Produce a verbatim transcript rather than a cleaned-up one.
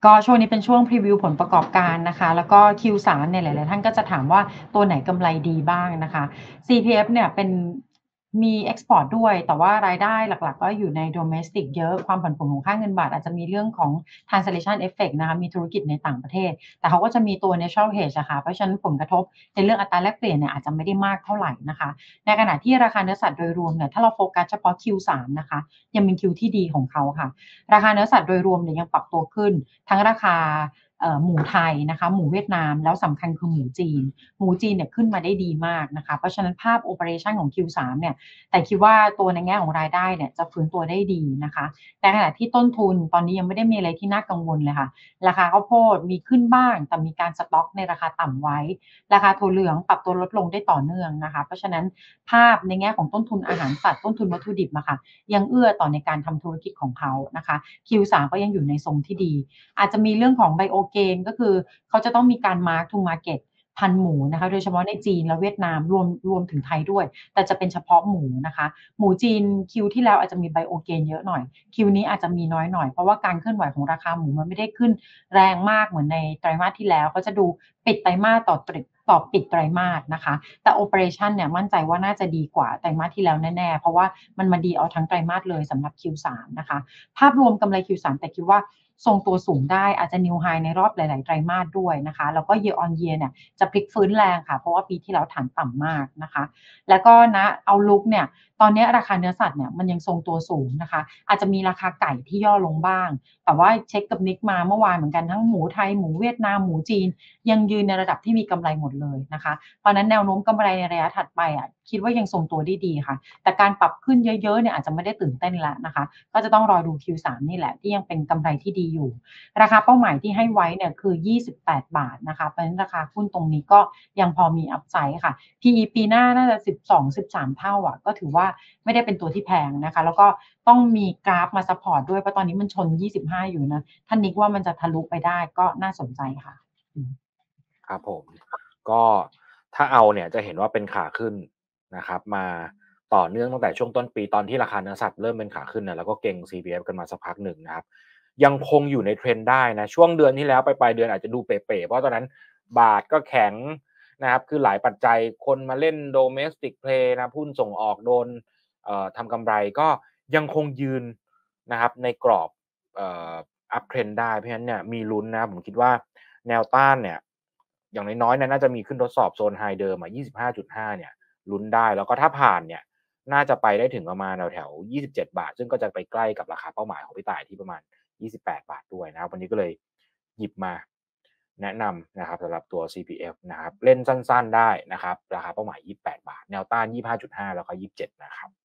ก็ช่วงนี้เป็นช่วงพรีวิวผลประกอบการนะคะแล้วก็ คิว ทรี เนี่ยหลายๆท่านก็จะถามว่าตัวไหนกำไรดีบ้างนะคะ ซี พี เอฟ เนี่ยเป็นมีเอ็กซ์พอร์ตด้วยแต่ว่ารายได้หลักๆก็อยู่ใน Domestic เยอะความผันผวนของค่าเงินบาทอาจจะมีเรื่องของ Translation Effect นะคะมีธุรกิจในต่างประเทศแต่เขาก็จะมีตัว Natural Hedge อะค่ะเพราะฉะนั้นผลกระทบในเรื่องอัตราแลกเปลี่ยนเนี่ยอาจจะไม่ได้มากเท่าไรนะคะในขณะที่ราคาเนื้อสัตว์โดยรวมเนี่ยถ้าเราโฟกัสเฉพาะ คิว ทรี นะคะยังเป็น Q ที่ดีของเขาค่ะราคาเนื้อสัตว์โดยรวมเนี่ยยังปรับตัวขึ้น ทั้งราคาเอ่อหมูไทยนะคะหมูเวียดนามแล้วสำคัญคือหมูจีนหมูจีนเนี่ยขึ้นมาได้ดีมากนะคะเพราะฉะนั้นภาพ Operation ของ คิว ทรี เนี่ยแต่คิดว่าตัวในแง่ของรายได้เนี่ยจะฟื้นตัวได้ดีนะคะแต่ขณะที่ต้นทุนตอนนี้ยังไม่ได้มีอะไรที่น่ากังวลเลยค่ะราคาข้าวโพดมีขึ้นบ้างแต่มีการสต็อกในราคาต่ำไว้ราคาถั่วเหลืองปรับตัวลดลงได้ต่อเนื่องนะคะเพราะฉะนั้นภาพในแง่ของต้นทุนอาหารสัตว์ต้นทุนวัตถุดิบอะค่ะยังเอื้อต่อในการทำธุรกิจของเขานะคะ คิว ทรี ก็ยังอยู่ในทรงที่ดี อาจจะมีเรื่องของ Bio Gain ก็คือเขาจะต้องมีการ Mark to Market พันธุ์หมูนะคะโดยเฉพาะในจีนและเวียดนามรวมรวมถึงไทยด้วยแต่จะเป็นเฉพาะหมูนะคะหมูจีนคิวที่แล้วอาจจะมี Bio Gain เยอะหน่อยคิวนี้อาจจะมีน้อยหน่อยเพราะว่าการเคลื่อนไหวของราคาหมูมันไม่ได้ขึ้นแรงมากเหมือนในไตรมาสที่แล้วเขาจะดูปิดไตรมาสต่อตริต่อปิดไตรมาสนะคะแต่ Operation เนี่ยมั่นใจว่าน่าจะดีกว่าไตรมาสที่แล้วแน่ๆเพราะว่ามันมาดีเอาทั้งไตรมาสเลยสำหรับ คิว ทรี นะคะภาพรวมกำไร คิว ทรี แต่คิดว่าทรงตัวสูงได้อาจจะ New High ในรอบหลายๆไตรมาสด้วยนะคะแล้วก็ Year on Year เนี่ยจะพลิกฟื้นแรงค่ะเพราะว่าปีที่แล้วฐานต่ำมากนะคะแล้วก็ณ Outlook เนี่ยตอนนี้ราคาเนื้อสัตว์เนี่ยมันยังทรงตัวสูงนะคะอาจจะมีราคาไก่ที่ย่อลงบ้างแต่ว่าเช็คกับนิกมาเมื่อวานเหมือนกันทั้งหมูไทยหมูเวียดนามหมูจีนยังยืนในระดับที่มีกำไรหมดเลยนะคะเพราะฉะนั้นแนวโน้มกำไรในระยะถัดไปอะคิดว่ายังทรงตัวได้ดีค่ะแต่การปรับขึ้นเยอะๆเนี่ยอาจจะไม่ได้ตื่นเต้นแล้วนะคะก็จะต้องรอดู คิว ทรี นี่แหละที่ยังเป็นกำไรที่ดีอยู่ราคาเป้าหมายที่ให้ไว้เนี่ยคือยี่สิบแปดบาทนะคะเพราะฉะนั้นราคาหุ้นตรงนี้ก็ยังพอมีอัพไซด์ค่ะ พี อี ปีหน้าน่าจะสิบสอง สิบสามเท่าอะก็ถือว่าไม่ได้เป็นตัวที่แพงนะคะแล้วก็ต้องมีกราฟมาซัปพอร์ตด้วยเพราะตอนนี้มันชนยี่สิบห้าอยู่นะถ้านิกว่ามันจะทะลุไปได้ก็น่าสนใจค่ะอืมครับผมก็ถ้าเอาเนี่ยจะเห็นว่าเป็นขาขึ้นนะครับมาต่อเนื่องตั้งแต่ช่วงต้นปีตอนที่ราคาเนื้อสัตว์เริ่มเป็นขาขึ้นนะแล้วก็เก็ง ซี พี เอฟ กันมาสักพักหนึ่งนะครับยังคงอยู่ใน trend ได้นะช่วงเดือนที่แล้วปลายๆเดือนอาจจะดูเป๋ๆเพราะตอนนั้นบาทก็แข็งนะครับคือหลายปัจจัยคนมาเล่น domestic play นะหุ้นส่งออกโดนเอ่อทำกำไรก็ยังคงยืนนะครับในกรอบเอ่อ up trend ได้เพราะฉะนั้นเนี่ยมีลุ้นนะผมคิดว่าแนวต้านเนี่ยอย่างน้อยๆเนี่ยน่าจะมีขึ้นทดสอบโซน high เดิมอะยี่สิบห้าจุดห้าเนี่ยลุ้นได้แล้วก็ถ้าผ่านเนี่ยน่าจะไปได้ถึงประมาณแถวๆยี่สิบเจ็ดบาทซึ่งก็จะไปใกล้กับราคาเป้าหมายของพี่ต่ายที่ประมาณยี่สิบแปดบาทด้วยนะครับวันนี้ก็เลยหยิบมาแนะนำนะครับสำหรับตัว ซี พี เอฟ นะครับเล่นสั้นๆได้นะครับราคาเป้าหมายยี่สิบแปดบาทแนวต้านยี่สิบห้าจุดห้าแล้วก็ยี่สิบเจ็ดนะครับ